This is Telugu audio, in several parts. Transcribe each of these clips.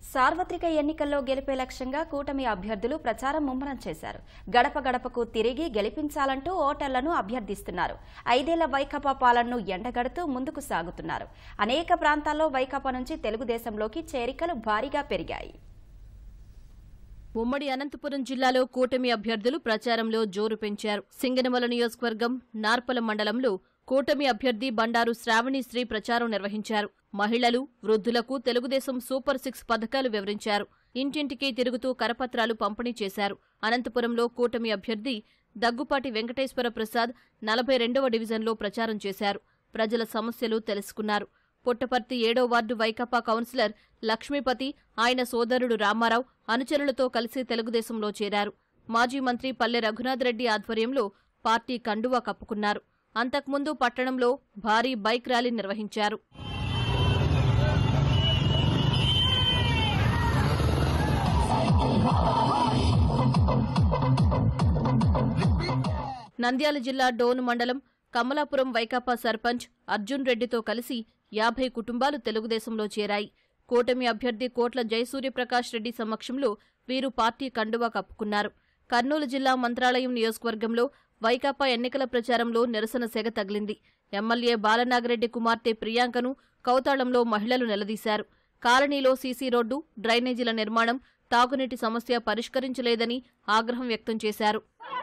సార్వత్రిక ఎన్నికల్లో గెలిపే లక్ష్యంగా కూటమి అభ్యర్థులు ప్రచారం ముమ్మరం చేశారు. గడప గడపకు తిరిగి గెలిపించాలంటూ ఓటర్లను అభ్యర్థిస్తున్నారు. 5 ఏళ్ల వైకాపా పాలనను ఎండగడుతూ ముందుకు సాగుతున్నారు. అనేక ప్రాంతాల్లో వైకాపా నుంచి తెలుగుదేశంలోకి చేరికలు భారీగా పెరిగాయి. ఉమ్మడి అనంతపురం జిల్లాలో కూటమి అభ్యర్థులు ప్రచారంలో జోరు పెంచారు. సింగనమల నియోజకవర్గం నార్పల మండలంలో కూటమి అభ్యర్థి బండారు శ్రావణిశ్రీ ప్రచారం నిర్వహించారు. మహిళలు, వృద్ధులకు తెలుగుదేశం సూపర్ 6 పథకాలు వివరించారు. ఇంటింటికి తిరుగుతూ కరపత్రాలు పంపిణీ చేశారు. అనంతపురంలో కూటమి అభ్యర్థి దగ్గుపాటి వెంకటేశ్వర ప్రసాద్ 42వ డివిజన్లో ప్రచారం చేశారు. ప్రజల సమస్యలు తెలుసుకున్నారు. పుట్టపర్తి 7వ వార్డు వైకాపా కౌన్సిలర్ లక్ష్మీపతి, ఆయన సోదరుడు రామారావు అనుచరులతో కలిసి తెలుగుదేశంలో చేరారు. మాజీ మంత్రి పల్లె రఘునాథరెడ్డి ఆధ్వర్యంలో పార్టీ కండువా కప్పుకున్నారు. అంతకుముందు పట్టణంలో భారీ బైక్ ర్యాలీ నిర్వహించారు. నంద్యాల జిల్లా డోను మండలం కమలాపురం వైకాపా సర్పంచ్ అర్జున్ రెడ్డితో కలిసి 50 కుటుంబాలు తెలుగుదేశంలో చేరాయి. కూటమి అభ్యర్థి కోట్ల జయసూర్యప్రకాష్ రెడ్డి సమక్షంలో వీరు పార్టీ కండువా కప్పుకున్నారు. కర్నూలు జిల్లా మంత్రాలయం నియోజకవర్గంలో వైకాపా ఎన్నికల ప్రచారంలో నిరసన సెగ తగిలింది. ఎమ్మెల్యే బాలనాగిరెడ్డి కుమార్తె ప్రియాంకను కౌతాళంలో మహిళలు నిలదీశారు. కాలనీలో సీసీ రోడ్డు, డ్రైనేజీల నిర్మాణం, తాగునీటి సమస్య పరిష్కరించలేదని ఆగ్రహం వ్యక్తం చేశారు.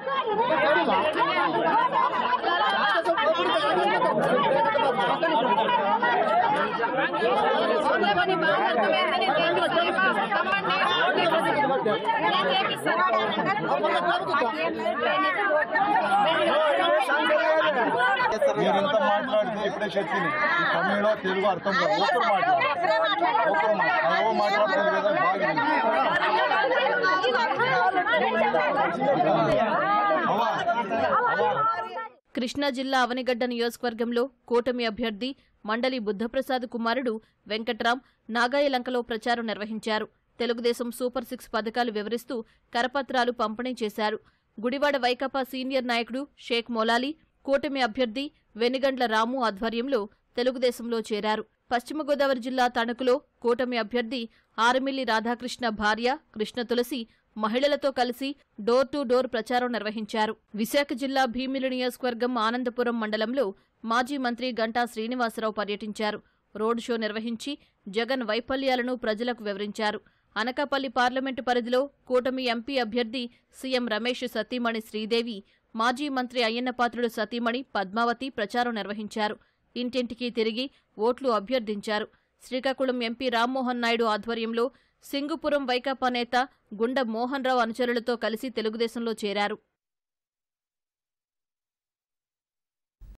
మీరెంత మాట్లాడితే ఇప్పుడే చెప్పింది తమిళ తెలుగు అర్థం కాదు. మాట్లాడుతుంది కదా కృష్ణా జిల్లా అవనిగడ్డ నియోజకవర్గంలో కూటమి అభ్యర్థి మండలి బుద్ధప్రసాద్ కుమారుడు వెంకట్రాం నాగాయలంకలో ప్రచారం నిర్వహించారు. తెలుగుదేశం సూపర్ 6 పథకాలు వివరిస్తూ కరపత్రాలు పంపిణీ చేశారు. గుడివాడ వైకాపా సీనియర్ నాయకుడు షేక్ మొలాలి, కూటమి అభ్యర్థి వెనిగండ్ల రాము ఆధ్వర్యంలో తెలుగుదేశంలో చేరారు. పశ్చిమ గోదావరి జిల్లా తణుకులో కూటమి అభ్యర్థి ఆరుమిల్లి రాధాకృష్ణ భార్య కృష్ణ తులసి మహిళలతో కలిసి డోర్ టు డోర్ ప్రచారం నిర్వహించారు. విశాఖ జిల్లా భీమిలి నియోజకవర్గం ఆనందపురం మండలంలో మాజీ మంత్రి గంటా శ్రీనివాసరావు పర్యటించారు. రోడ్ షో నిర్వహించి జగన్ వైఫల్యాలను ప్రజలకు వివరించారు. అనకాపల్లి పార్లమెంటు పరిధిలో కూటమి ఎంపీ అభ్యర్థి సీఎం రమేష్ సతీమణి శ్రీదేవి, మాజీ మంత్రి అయ్యన్నపాత్రుడు సతీమణి పద్మావతి ప్రచారం నిర్వహించారు. ఇంటింటికి తిరిగి ఓట్లు అభ్యర్థించారు. శ్రీకాకుళం ఎంపీ రామ్మోహన్ నాయుడు ఆధ్వర్యంలో సింగుపురం వైకాపా నేత గుండ మోహన్ రావు అనుచరులతో కలిసి తెలుగుదేశంలో చేరారు.